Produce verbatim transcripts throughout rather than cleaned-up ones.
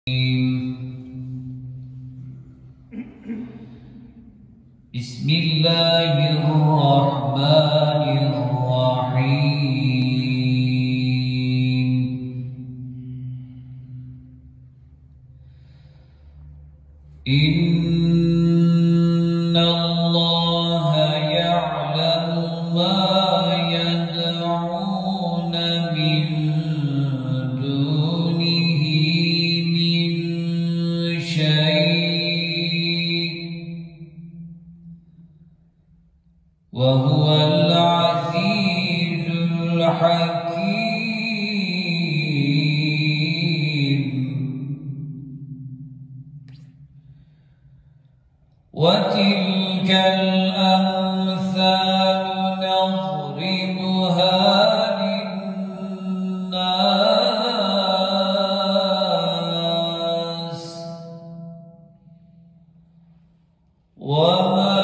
بسم الله الرحمن الرحيم. إن الله يعلم ما يدعون من دونه من شيء وهو العزيز الحكيم. وتلك الأمثال نضربها للناس وما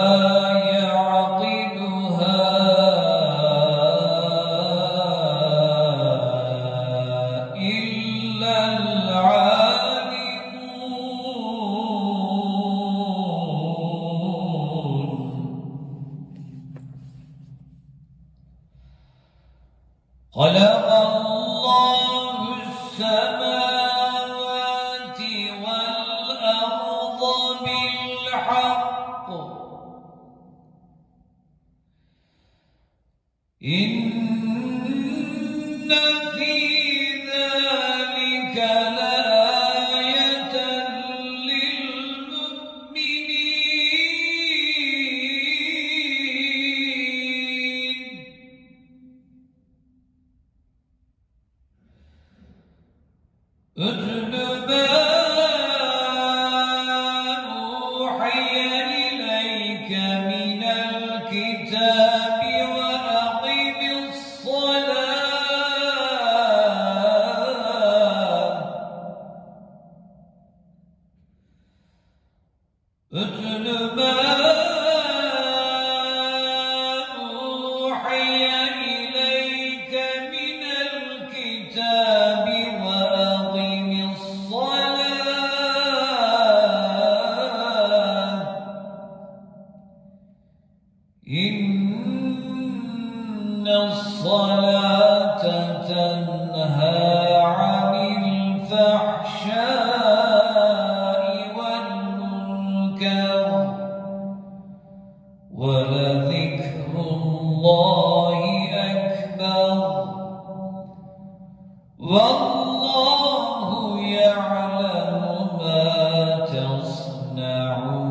خلق الله السماوات والأرض بالحق إن في ذلك لآية للمؤمنين. اتل ما أوحي إليك من الكتاب وأقم الصلاة اتل ما أوحي إليك من الكتاب إن الصلاة تنهى عن الفحشاء والمنكر ولذكر الله أكبر والله يعلم ما تصنعون.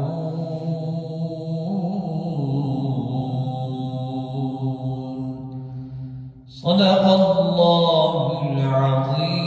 صدق الله العظيم.